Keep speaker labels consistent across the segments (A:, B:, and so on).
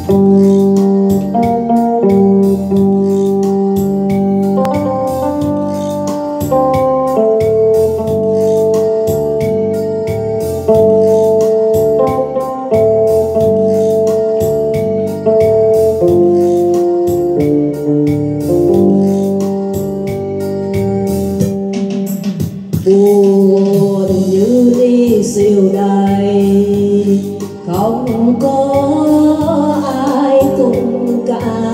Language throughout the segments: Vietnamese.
A: buồn như ly rượu đầy, không có ai cùng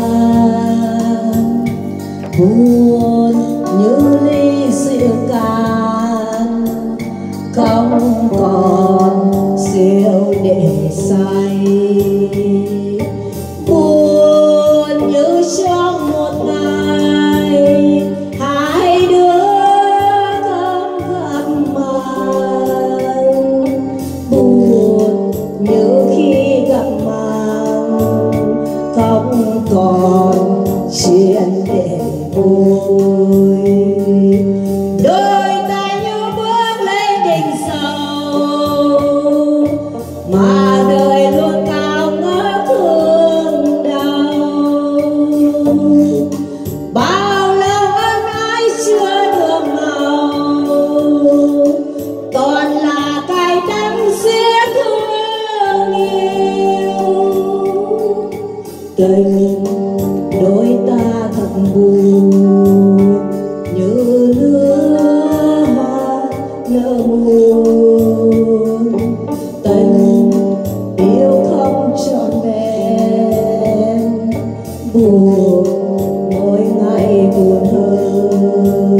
A: cạn. Buồn như ly rượu cạn, không còn rượu để say. Buồn như trong một ngày hai đứa không gặp mặt. Buồn như khi gặp mặt không còn chuyện để vui. Đôi tay như bước lên đỉnh sầu, mà đời luôn cao ngất thương đau. Bao lâu ân ái chưa được màu, toàn là cay đắng xiết thương yêu. Tình đôi ta thật buồn như lứa hoa nở muôn. Tình yêu không trọn vẹn, buồn mỗi ngày buồn hơn.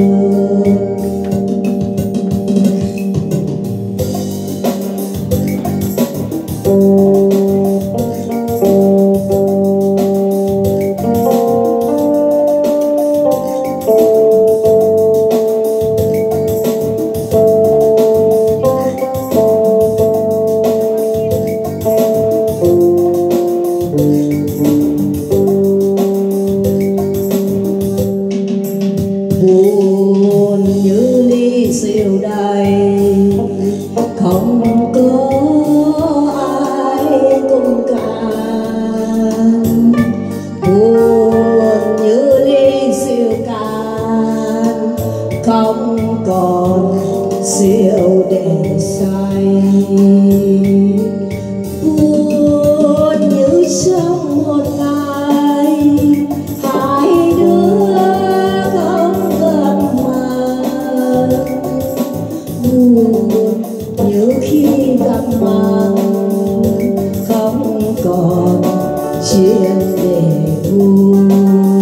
A: Buồn như ly rượu đầy, không có ai cùng cạn. Buồn như ly rượu cạn, không còn rượu để say. Buồn như trong một ngày hai đứa không gặp mặt. Buồn như khi gặp mặt không còn chuyện để vui.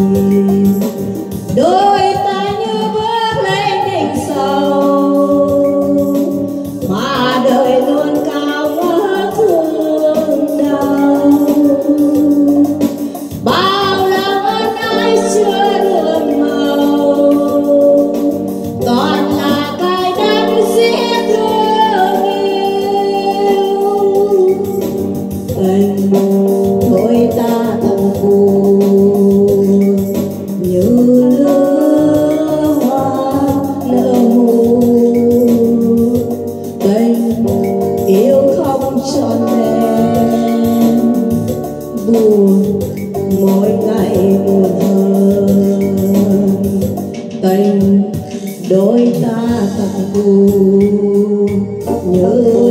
A: Đôi ta như bước lên đỉnh sầu, mà đời luôn cao ngất thương đau. Bao lâu ân ái chưa được màu, toàn là cay đắng xiết thương yêu. Tình đôi ta thật buồn như lứa hoa nở muôn. Tình yêu không trọn vẹn, buồn mỗi ngày buồn hơn. Tình đôi ta thật buồn như